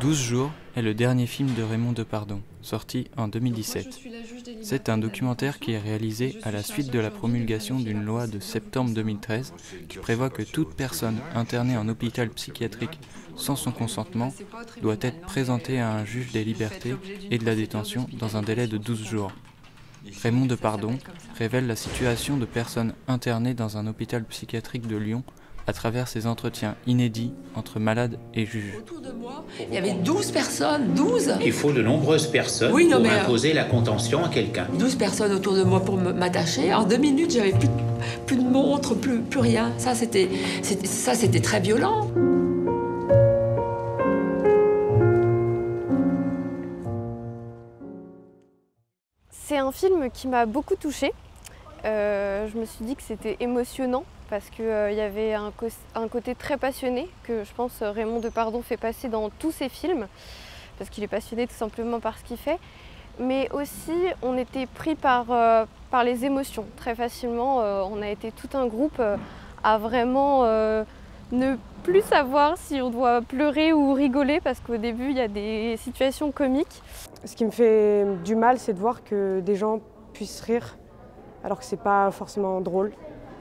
12 jours est le dernier film de Raymond Depardon, sorti en 2017. C'est un documentaire qui est réalisé à la suite de la promulgation d'une loi de septembre 2013 qui prévoit que toute personne internée en hôpital psychiatrique sans son consentement doit être présentée à un juge des libertés et de la détention dans un délai de 12 jours. Raymond Depardon révèle la situation de personnes internées dans un hôpital psychiatrique de Lyon à travers ses entretiens inédits entre malades et juges. Autour de moi, il y avait 12 personnes, 12. Il faut de nombreuses personnes pour imposer la contention à quelqu'un. 12 personnes autour de moi pour m'attacher. En 2 minutes, j'avais plus de montre, plus rien. Ça, c'était très violent. C'est un film qui m'a beaucoup touchée. Je me suis dit que c'était émotionnant parce qu'il y avait un côté très passionné que je pense Raymond Depardon fait passer dans tous ses films parce qu'il est passionné tout simplement par ce qu'il fait. Mais aussi, on était pris par les émotions très facilement. On a été tout un groupe à vraiment ne plus savoir si on doit pleurer ou rigoler parce qu'au début, il y a des situations comiques. Ce qui me fait du mal, c'est de voir que des gens puissent rire alors que c'est pas forcément drôle.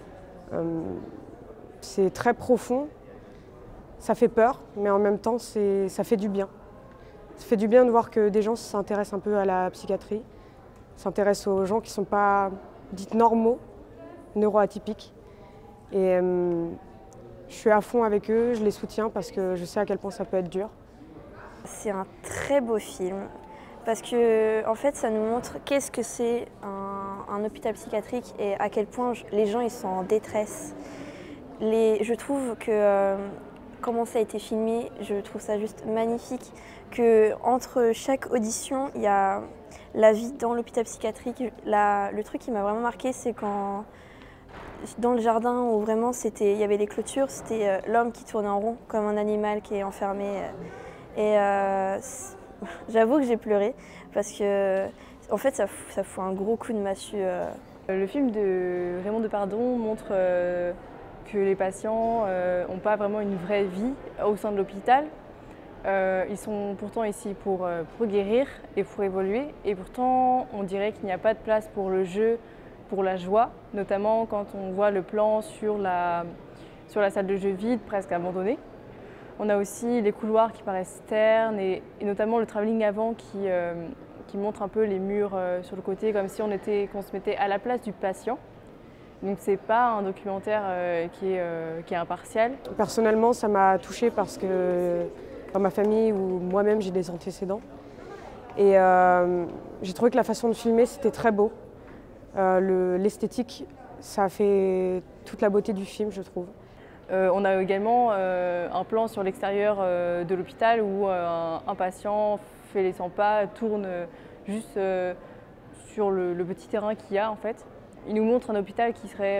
C'est très profond, ça fait peur, mais en même temps, ça fait du bien. Ça fait du bien de voir que des gens s'intéressent un peu à la psychiatrie, s'intéressent aux gens qui ne sont pas dits normaux, neuroatypiques. Et je suis à fond avec eux, je les soutiens parce que je sais à quel point ça peut être dur. C'est un très beau film parce que en fait, ça nous montre qu'est-ce que c'est un hôpital psychiatrique et à quel point les gens ils sont en détresse. Je trouve que comment ça a été filmé, je trouve ça juste magnifique. Que entre chaque audition, il y a la vie dans l'hôpital psychiatrique. Le truc qui m'a vraiment marqué, c'est quand dans le jardin où vraiment il y avait des clôtures, c'était l'homme qui tournait en rond comme un animal qui est enfermé. Et j'avoue que j'ai pleuré parce que en fait, ça fout un gros coup de massue. Le film de Raymond Depardon montre que les patients n'ont pas vraiment une vraie vie au sein de l'hôpital. Ils sont pourtant ici pour guérir et pour évoluer. Et pourtant, on dirait qu'il n'y a pas de place pour le jeu, pour la joie, notamment quand on voit le plan sur la salle de jeu vide, presque abandonnée. On a aussi les couloirs qui paraissent ternes et notamment le travelling avant qui montre un peu les murs sur le côté, comme si qu'on se mettait à la place du patient. Donc c'est pas un documentaire qui est impartial. Personnellement, ça m'a touchée parce que dans ma famille ou moi-même, j'ai des antécédents. Et j'ai trouvé que la façon de filmer, c'était très beau. L'esthétique, ça a fait toute la beauté du film, je trouve. On a également un plan sur l'extérieur de l'hôpital où un patient fait les 100 pas, tourne juste sur le petit terrain qu'il y a en fait. Il nous montre un hôpital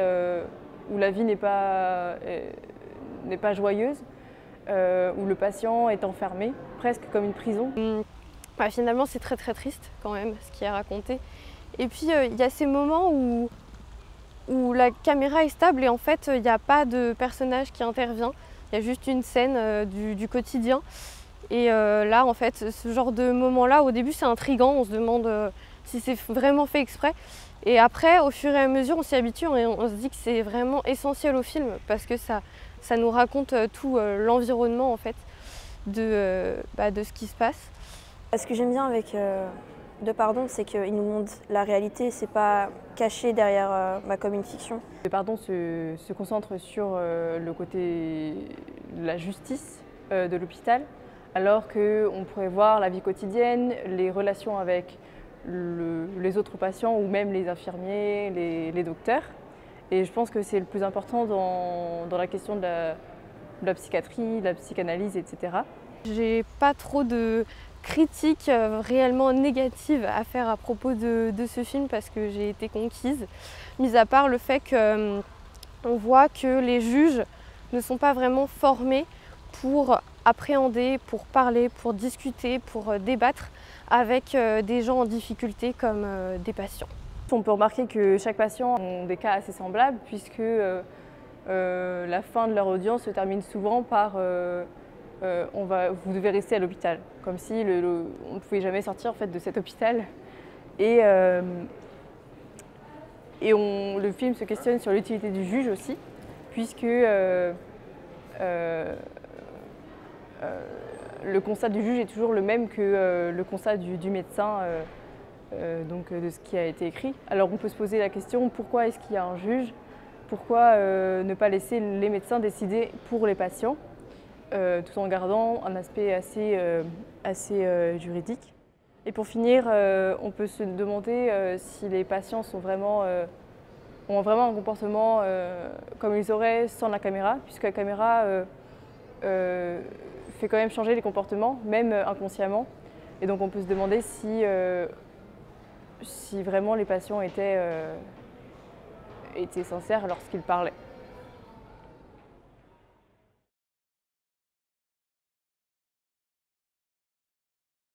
où la vie n'est pas joyeuse, où le patient est enfermé, presque comme une prison. Finalement, c'est très très triste quand même ce qui est raconté. Et puis il y a ces moments où la caméra est stable et en fait il n'y a pas de personnage qui intervient. Il y a juste une scène du quotidien. Et là en fait ce genre de moment-là, au début c'est intriguant, on se demande si c'est vraiment fait exprès. Et après au fur et à mesure on s'y habitue et on se dit que c'est vraiment essentiel au film parce que ça nous raconte tout l'environnement en fait de ce qui se passe. Ce que j'aime bien avec Depardon, c'est qu'il nous montre la réalité, c'est pas caché derrière comme une fiction. Depardon se concentre sur le côté de la justice de l'hôpital, alors qu'on pourrait voir la vie quotidienne, les relations avec les autres patients ou même les infirmiers, les docteurs. Et je pense que c'est le plus important dans la question de la psychiatrie, de la psychanalyse, etc. J'ai pas trop de critiques réellement négatives à faire à propos de ce film parce que j'ai été conquise, mis à part le fait qu'on voit que les juges ne sont pas vraiment formés pour appréhender, pour parler, pour discuter, pour débattre avec des gens en difficulté comme des patients. On peut remarquer que chaque patient a des cas assez semblables puisque la fin de leur audience se termine souvent par vous devez rester à l'hôpital, comme si on ne pouvait jamais sortir en fait, de cet hôpital. Et le film se questionne sur l'utilité du juge aussi, puisque le constat du juge est toujours le même que le constat du médecin, donc de ce qui a été écrit. Alors on peut se poser la question, pourquoi est-ce qu'il y a un juge? Pourquoi ne pas laisser les médecins décider pour les patients, tout en gardant un aspect assez juridique? Et pour finir, on peut se demander si les patients ont vraiment un comportement comme ils auraient sans la caméra, puisque la caméra fait quand même changer les comportements, même inconsciemment. Et donc on peut se demander si vraiment les patients étaient sincères lorsqu'ils parlaient.